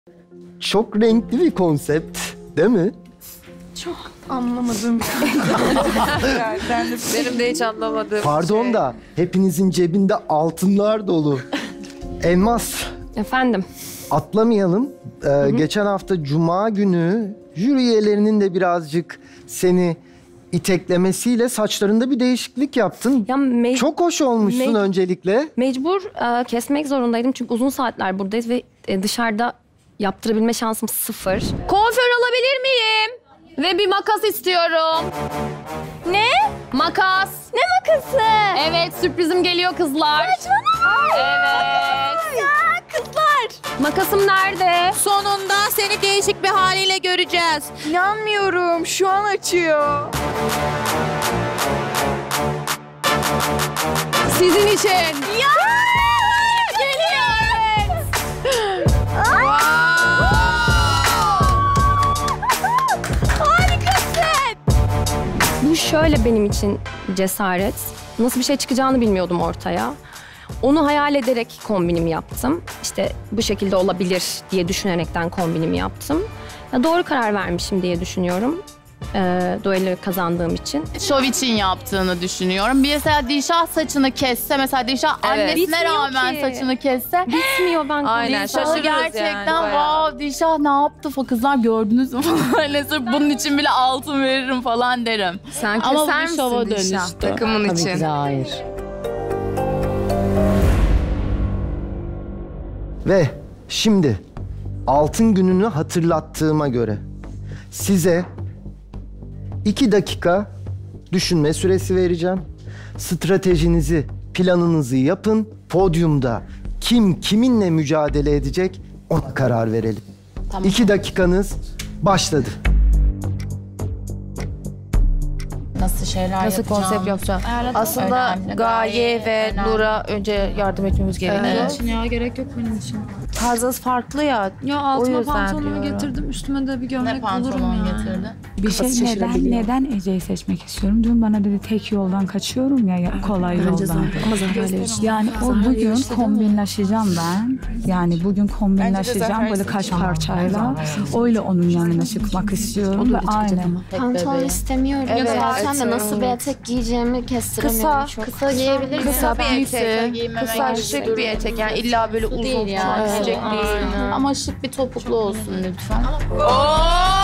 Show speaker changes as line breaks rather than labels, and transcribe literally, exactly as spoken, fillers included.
Çok renkli bir konsept, değil mi?
Çok anlamadığım bir şey.
Benim de hiç anlamadığım
Pardon
şey.
da hepinizin cebinde altınlar dolu. Elmas,
Efendim?
atlamayalım. Ee, geçen hafta Cuma günü jüri üyelerinin de birazcık seni iteklemesiyle saçlarında bir değişiklik yaptın.
Ya me-
Çok hoş olmuşsun
me-
öncelikle.
Mecbur e, kesmek zorundaydım çünkü uzun saatler buradayız ve e, dışarıda yaptırabilme şansım sıfır.
Kuaför alabilir miyim? Ve bir makas istiyorum.
Ne?
Makas.
Ne makası?
Evet, sürprizim geliyor kızlar.
Saçmalama.
Evet.
Ya kızlar.
Makasım nerede?
Sonunda seni değişik bir haliyle göreceğiz.
İnanmıyorum. Şu an açıyor.
Sizin için.
Ya! Geliyor. Harikasın.
Bu şöyle benim için cesaret. Nasıl bir şey çıkacağını bilmiyordum ortaya. Onu hayal ederek kombinimi yaptım. İşte bu şekilde olabilir diye düşünerekten kombinimi yaptım. Ya doğru karar vermişim diye düşünüyorum. Ee, duelloyu kazandığım için.
Şov için yaptığını düşünüyorum. Bir mesela Dilşah saçını kesse, mesela Dilşah annesine
Bitmiyor
rağmen
ki.
saçını kesse.
Bitmiyor ben
Aynen,
kombini-
Dilşah'ı
şaşırıyoruz
gerçekten
yani bayağı.
wow Dilşah ne yaptı falan, kızlar gördünüz mü falan. Hani sırf bunun için bile altın veririm falan derim.
Sen
Ama
keser
bu
misin
şova
Dilşah?
dönüştü.
Takımın
Tabii
için.
ki de hayır.
Ve şimdi altın gününü hatırlattığıma göre size iki dakika düşünme süresi vereceğim. Stratejinizi, planınızı yapın. Podyumda kim kiminle mücadele edecek ona karar verelim.
Tamam.
İki dakikanız başladı.
Nasıl şeyler
Nasıl konsept yapacağım? Aslında
Önemli,
Gaye
Gaye
ve
önemli.
Nur'a önce yardım etmemiz gerekiyor.
Evet.
Ya gerek yok benim için.
Tarzınız farklı ya.
Ya
O
altıma
yüzden
pantolonumu
diyorum.
getirdim. Üstüme de bir
Ne
gömlek bulurum
pantolon
yani.
getirdi?
Bir şey
Kafası
neden
şaşırabiliyor.
neden Ece'yi seçmek istiyorum? Dün bana dedi tek yoldan kaçıyorum ya, ya kolay yoldan. Yani o bugün kombinlaşacağım ben. Yani bugün kombinlaşacağım böyle kaç parçayla. Öyle onun yanına çıkmak istiyorum ve aynen.
Pantolon istemiyorum.
Evet,
Zaten de
evet.
nasıl bir etek giyeceğimi kestiremiyorum.
Kısa,
çok.
kısa giyebilir misin? Kısa bir etek,
giymemek
kısa
gerekiyor.
şık bir etek yani illa böyle uzun
Değil yani.
falan
Evet.
giyecek değil.
Ama şık bir topuklu olsun lütfen.
Oo!